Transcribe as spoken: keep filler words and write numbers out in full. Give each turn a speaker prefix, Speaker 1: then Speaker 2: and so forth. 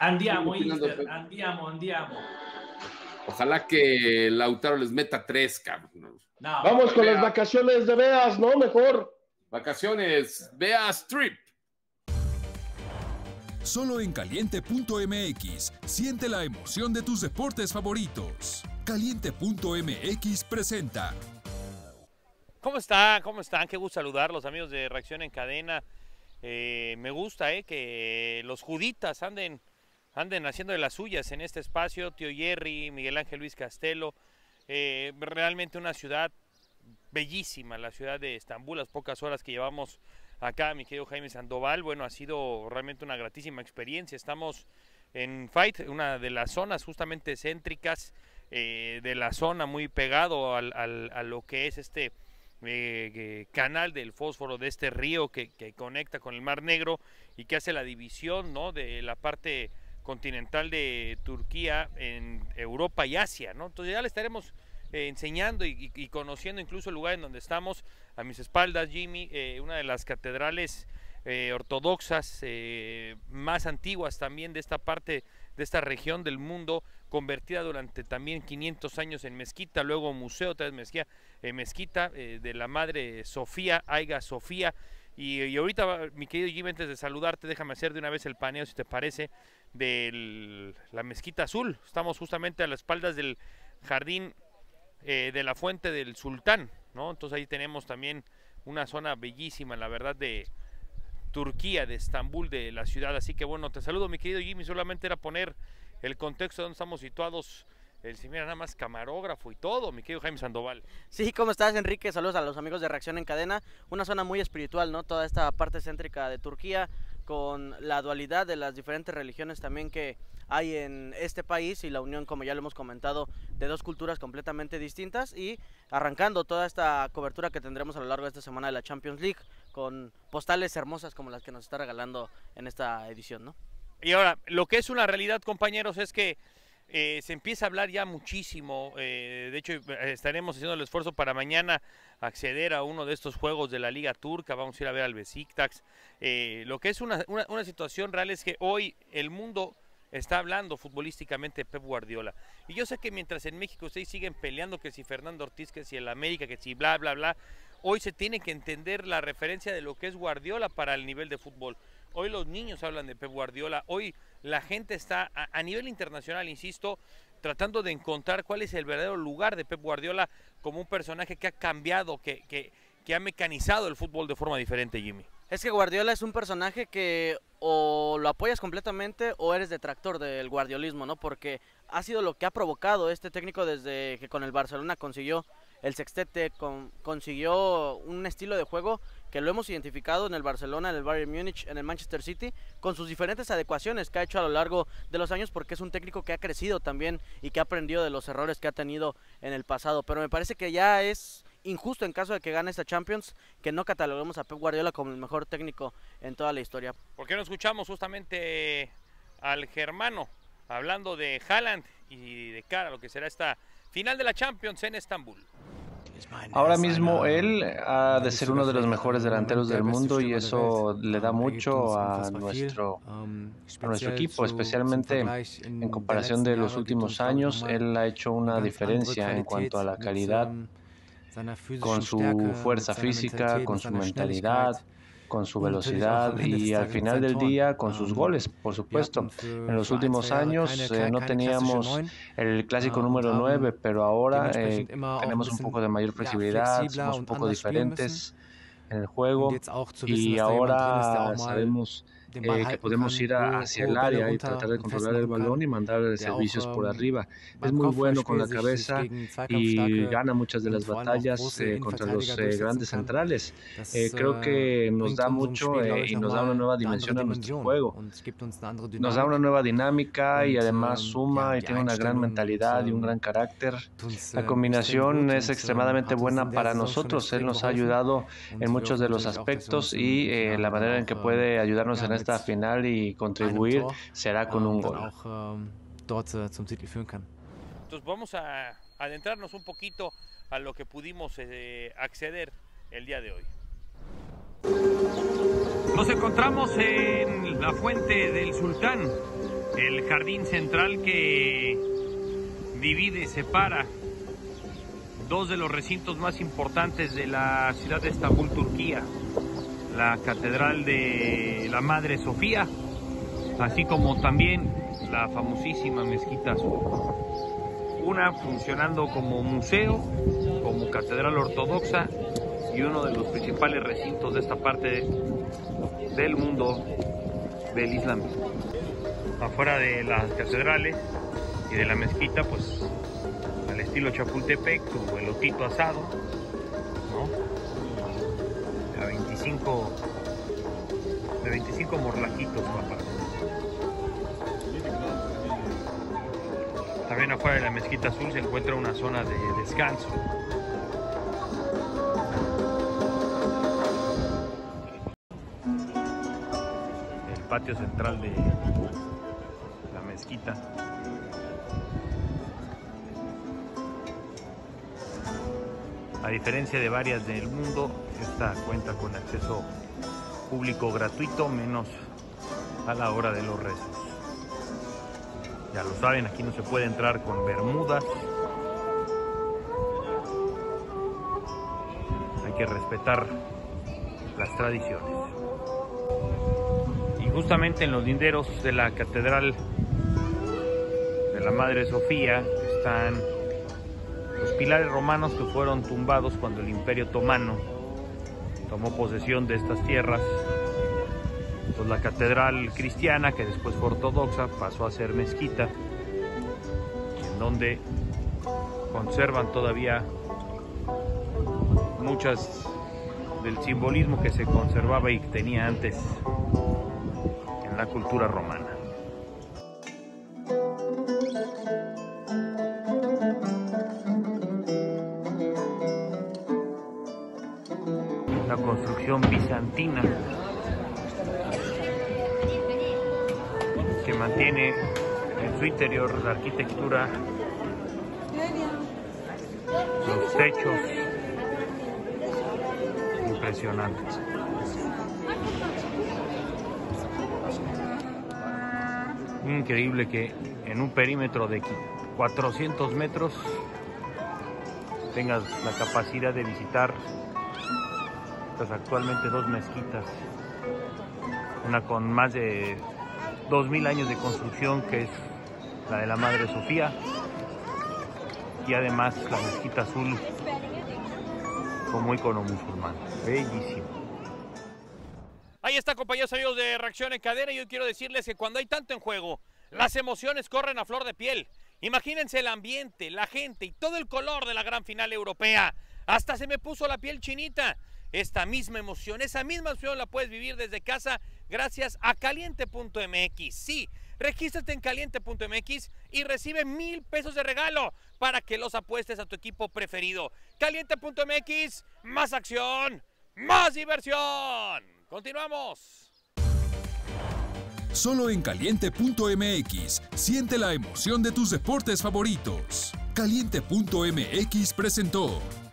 Speaker 1: Andiamo, Inter, andiamo, andiamo.
Speaker 2: Ojalá que Lautaro les meta tres, cabrón.
Speaker 3: No, Vamos con Bea. Las vacaciones de Beas, ¿no? Mejor.
Speaker 2: Vacaciones, Beas Trip.
Speaker 4: Solo en caliente punto m x. Siente la emoción de tus deportes favoritos. caliente punto m x presenta.
Speaker 5: ¿Cómo están? ¿Cómo están? Qué gusto saludarlos, amigos de Reacción en Cadena. Eh, me gusta eh, que los juditas anden, anden haciendo de las suyas en este espacio. Tío Jerry, Miguel Ángel Luis Castelo. Eh, realmente una ciudad bellísima, la ciudad de Estambul. Las pocas horas que llevamos acá, mi querido Jaime Sandoval, bueno, ha sido realmente una gratísima experiencia. Estamos en Fight, una de las zonas justamente céntricas eh, de la zona, muy pegado al, al, a lo que es este eh, eh, canal del Fósforo, de este río que, que conecta con el Mar Negro y que hace la división, ¿no?, de la parte continental de Turquía en Europa y Asia, ¿no? Entonces ya le estaremos Eh, enseñando y, y, y conociendo incluso el lugar en donde estamos. A mis espaldas, Jimmy, eh, una de las catedrales eh, ortodoxas eh, más antiguas también de esta parte, de esta región del mundo, convertida durante también quinientos años en mezquita, luego museo, otra vez mezquita, eh, mezquita eh, de la Madre Sofía, Aiga Sofía. Y, y ahorita, mi querido Jimmy, antes de saludarte, déjame hacer de una vez el paneo, si te parece, de la Mezquita Azul. Estamos justamente a las espaldas del jardín Eh, de la Fuente del Sultán, ¿no? Entonces ahí tenemos también una zona bellísima, la verdad, de Turquía, de Estambul, de la ciudad. Así que bueno, te saludo, mi querido Jimmy. Solamente era poner el contexto de donde estamos situados. El señor nada más camarógrafo y todo, mi querido Jaime Sandoval.
Speaker 6: Sí, ¿cómo estás, Enrique? Saludos a los amigos de Reacción en Cadena. Una zona muy espiritual, ¿no? Toda esta parte céntrica de Turquía, con la dualidad de las diferentes religiones también que hay en este país y la unión, como ya lo hemos comentado, de dos culturas completamente distintas, y arrancando toda esta cobertura que tendremos a lo largo de esta semana de la Champions League con postales hermosas como las que nos está regalando en esta edición, ¿no?
Speaker 5: Y ahora, lo que es una realidad, compañeros, es que Eh, se empieza a hablar ya muchísimo, eh, de hecho estaremos haciendo el esfuerzo para mañana acceder a uno de estos juegos de la Liga Turca, vamos a ir a ver al Besiktas. Eh, lo que es una, una, una situación real es que hoy el mundo está hablando futbolísticamente de Pep Guardiola, y yo sé que mientras en México ustedes siguen peleando que si Fernando Ortiz, que si el América, que si bla bla bla, hoy se tiene que entender la referencia de lo que es Guardiola para el nivel de fútbol. Hoy los niños hablan de Pep Guardiola, hoy la gente está a, a nivel internacional, insisto, tratando de encontrar cuál es el verdadero lugar de Pep Guardiola como un personaje que ha cambiado, que, que, que ha mecanizado el fútbol de forma diferente, Jimmy.
Speaker 6: Es que Guardiola es un personaje que o lo apoyas completamente o eres detractor del guardiolismo, ¿no? Porque ha sido lo que ha provocado este técnico desde que con el Barcelona consiguió el sextete, con, consiguió un estilo de juego que lo hemos identificado en el Barcelona, en el Bayern Múnich, en el Manchester City, con sus diferentes adecuaciones que ha hecho a lo largo de los años, porque es un técnico que ha crecido también y que ha aprendido de los errores que ha tenido en el pasado. Pero me parece que ya es injusto, en caso de que gane esta Champions, que no cataloguemos a Pep Guardiola como el mejor técnico en toda la historia.
Speaker 5: ¿Por qué no escuchamos justamente al germano hablando de Haaland y de cara a lo que será esta final de la Champions en Estambul?
Speaker 7: Ahora mismo él ha de ser uno de los mejores delanteros del mundo, y eso le da mucho a nuestro, a nuestro equipo, especialmente en comparación de los últimos años. Él ha hecho una diferencia en cuanto a la calidad, con su fuerza física, con su mentalidad, con su velocidad y al final del día con sus goles, por supuesto. En los últimos años eh, no teníamos el clásico número nueve, pero ahora eh, tenemos un poco de mayor flexibilidad, somos un poco diferentes en el juego, y ahora sabemos eh, que podemos ir a, hacia el área y tratar de controlar el balón y mandar servicios por arriba. Es muy bueno con la cabeza y gana muchas de las batallas eh, contra los eh, grandes centrales. Eh, creo que nos da mucho eh, y nos da una nueva dimensión a nuestro juego. Nos da una nueva dinámica y además suma y tiene una gran mentalidad y un gran carácter. La combinación es extremadamente buena para nosotros. Él nos ha ayudado en muchos de los aspectos, y eh, la manera en que puede ayudarnos en esta final y contribuir será con un gol.
Speaker 5: Entonces vamos a adentrarnos un poquito a lo que pudimos eh, acceder el día de hoy. Nos encontramos en la Fuente del Sultán, el jardín central que divide, separa dos de los recintos más importantes de la ciudad de Estambul, Turquía, la Catedral de la Madre Sofía, así como también la famosísima Mezquita Azul. Una funcionando como museo, como catedral ortodoxa y uno de los principales recintos de esta parte del mundo del Islam. Afuera de las catedrales y de la mezquita, pues al estilo Chapultepec, tu elotito asado, ¿no? A veinticinco, de veinticinco morlajitos, papá. También afuera de la Mezquita Azul se encuentra una zona de descanso. El patio central de la mezquita. A diferencia de varias del mundo, esta cuenta con acceso público gratuito, menos a la hora de los rezos. Ya lo saben, aquí no se puede entrar con bermudas. Hay que respetar las tradiciones. Y justamente en los linderos de la Catedral de la Madre Sofía están los pilares romanos que fueron tumbados cuando el Imperio Otomano tomó posesión de estas tierras. Pues la catedral cristiana, que después fue ortodoxa, pasó a ser mezquita, en donde conservan todavía muchas del simbolismo que se conservaba y que tenía antes en la cultura romana. La construcción bizantina que mantiene en su interior la arquitectura, los techos impresionantes. Increíble que en un perímetro de cuatrocientos metros tengas la capacidad de visitar pues actualmente dos mezquitas, una con más de dos mil años de construcción, que es la de la Madre Sofía, y además la Mezquita Azul como icono musulmán. Bellísimo. Ahí está, compañeros amigos de Reacción en Cadena, y yo quiero decirles que cuando hay tanto en juego, las emociones corren a flor de piel. Imagínense el ambiente, la gente y todo el color de la gran final europea. Hasta se me puso la piel chinita. Esta misma emoción, esa misma emoción la puedes vivir desde casa gracias a Caliente punto M X. Sí, regístrate en Caliente punto M X y recibe mil pesos de regalo para que los apuestes a tu equipo preferido. Caliente punto M X, más acción, más diversión. Continuamos.
Speaker 4: Solo en Caliente punto M X, siente la emoción de tus deportes favoritos. Caliente punto M X presentó